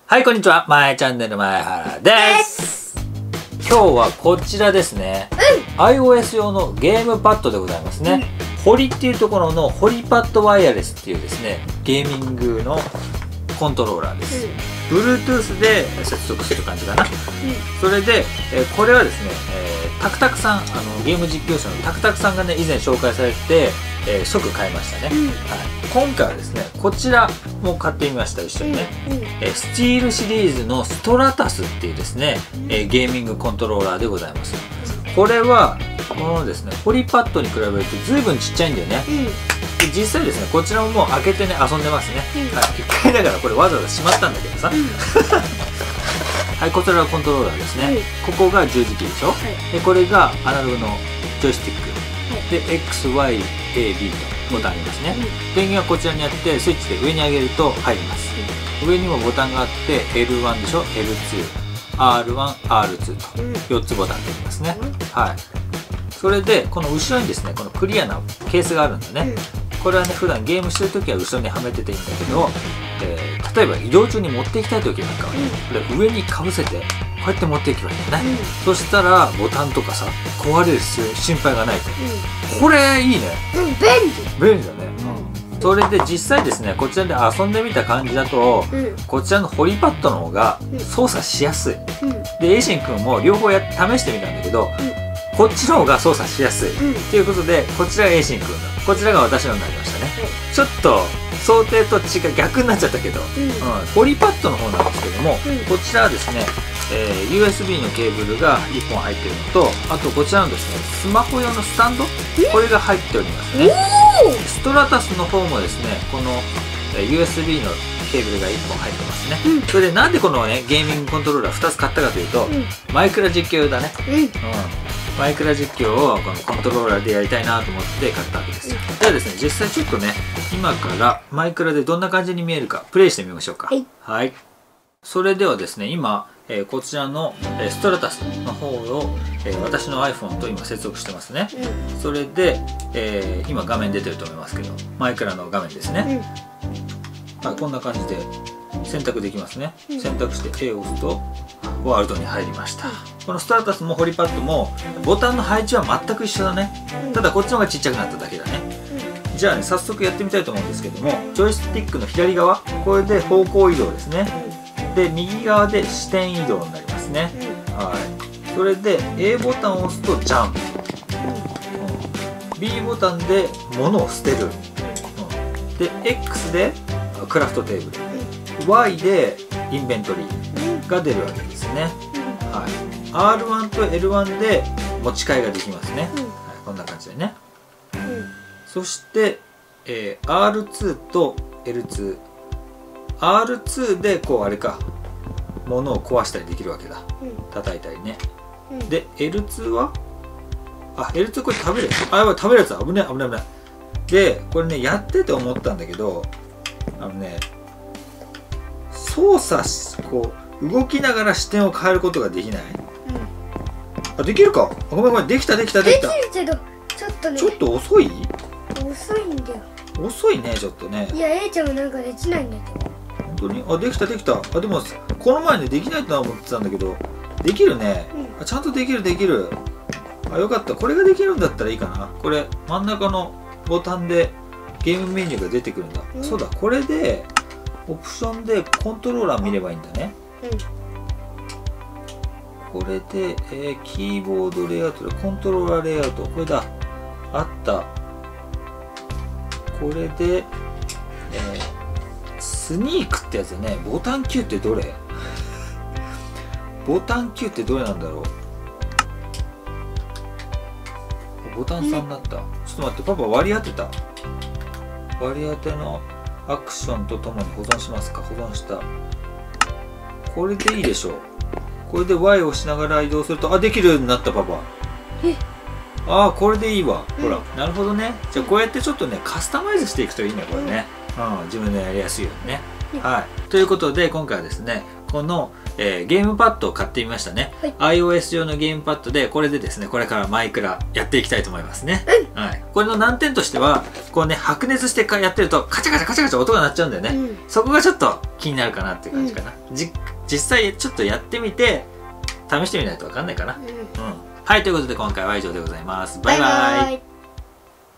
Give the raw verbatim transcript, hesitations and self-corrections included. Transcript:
はい、こんにちは。まえチャンネル前原です。今日はこちらですね。うん、iOS 用のゲームパッドでございますね。うん、ホリっていうところのホリパッドワイヤレスっていうですね、ゲーミングのコントローラーです。うん、Bluetooth で接続する感じかな。うん、それで、えー、これはですね、えー、タクタクさん、あのゲーム実況者のタクタクさんがね、以前紹介されて、えー、即買いましたね。うん、はい、今回はですね、こちらも買ってみました、一緒にね。うんうん、えー、スチールシリーズのストラタスっていうですね、えー、ゲーミングコントローラーでございます。これはこのですね、ホリパッドに比べると随分ちっちゃいんだよね。うん、で実際ですね、こちらももう開けてね、遊んでますね。うん、はい、一回だからこれわざわざしまったんだけどさ。うん、はい、こちらはコントローラーですね。はい、ここが十字キーでしょ。はい、でこれがアナログのジョイスティック。はい、で エックスワイエービー とボタンありますね。うん、電源はこちらにあって、スイッチで上に上げると入ります。うん、上にもボタンがあって エルワン でしょ、 エルツー、アールワン、アールツー とよっつボタンでありますね。うん、はい。それでこの後ろにですね、このクリアなケースがあるんだね。うん、これはね、普段ゲームしてる時は後ろにはめてていいんだけど、えー、例えば移動中に持っていきたい時なんかはね、これ上にかぶせてこうやって持っていけばいいんだよね。うん、そしたらボタンとかさ、壊れる心配がないと。うん、これいいね。 うん、便利便利だね。うん、それで実際ですね、こちらで遊んでみた感じだと、うん、こちらのホリパッドの方が操作しやすい。うん、でエイシンくんも両方や試してみたんだけど、うん、こっちの方が操作しやすい。うん、っていうことで、こちらがエイシンくんだ、こちらが私のになりましたね。うん、ちょっと想定と違う、逆になっちゃったけど、うんうん、ホリパッドの方なんですけども、うん、こちらはですね、えー、ユーエスビー のケーブルがいっぽん入ってるのと、あとこちらのですね、スマホ用のスタンド、これが入っておりますね。ストラタスの方もですね、この、えー、ユーエスビー のケーブルがいっぽん入ってますね。うん、それでなんでこのね、ゲーミングコントローラーふたつ買ったかというと、うん、マイクラ実況用だね。うん、うん、マイクラ実況をこのコントローラーでやりたいなと思って買ったわけですよ。ではですね、実際ちょっとね、今からマイクラでどんな感じに見えるかプレイしてみましょうか。はい、はい、それではですね、今、えー、こちらの、えー、ストラタスの方を、えー、私の iPhone と今接続してますね。うん、それで、えー、今画面出てると思いますけど、マイクラの画面ですね。うん、はい、こんな感じで選択できますね。うん、選択して A を押すとワールドに入りました。うん、このストラタスもホリパッドもボタンの配置は全く一緒だね。うん、ただこっちの方がちっちゃくなっただけだね。うん、じゃあね、早速やってみたいと思うんですけども、ジョイスティックの左側、これで方向移動ですね。で右側で視点移動になりますね。うん、はい。それで A ボタンを押すとジャンプ、うん、B ボタンで物を捨てる、うん、で X でクラフトテーブル、Y でインベントリーが出るわけですね。はい、アールワン と エルワン で持ち替えができますね。はい、こんな感じでね。うん、そして、えー、アールツー と エルツー、アールツー でこうあれか、物を壊したりできるわけだ。うん、叩いたりね。うん、で エルツー はあ エルツー これ食べるやつ、あやばい、食べるやつ、危ない危ない危ない。でこれね、やってて思ったんだけど、あのね、操作しこう動きながら視点を変えることができない。うん、あ、できるか。ごめんごめん、できたできたできた。 できるけどちょっとね、 ちょっと遅い遅いんだよ。遅いね、ちょっとね。 いや、A ちゃんもなんかできないんだけど。 本当に、あ、できたできた。あ、でもこの前ね、できないとは思ってたんだけど、できるね。うん、あ、ちゃんとできるできる。あ、よかった。これができるんだったらいいかな。これ真ん中のボタンでゲームメニューが出てくるんだ。うん、そうだ、これでオプションでコントローラー見ればいいんだね。うん、これで、えー、キーボードレイアウトでコントローラーレイアウト、これだ、あった。これで、えー、スニークってやつだね。ボタンきゅうってどれボタンきゅうってどれなんだろう。ボタンさんになった。ちょっと待って、パパ割り当てた。割り当てのアクションとともに保存しますか。保存した。これでいいでしょう。これで ワイ を押しながら移動すると、あ、できるようになった、パパ。え、ああ、これでいいわ。ほら、なるほどね。じゃあこうやってちょっとね、カスタマイズしていくといいね、これね。うん、自分でやりやすいようにね。はい。ということで、今回はですね、 この、えー、ゲームパッドを買ってみましたね、はい、iOS 用のゲームパッドでこれでですねこれからマイクラやっていきたいと思いますね、うん、はい、これの難点としてはこうね白熱してやってるとカチャカチャカチャカチャ音が鳴っちゃうんだよね、うん、そこがちょっと気になるかなっていう感じかな、うん、じ実際ちょっとやってみて試してみないと分かんないかな、うん、うん、はい、ということで今回は以上でございます。バイバイ。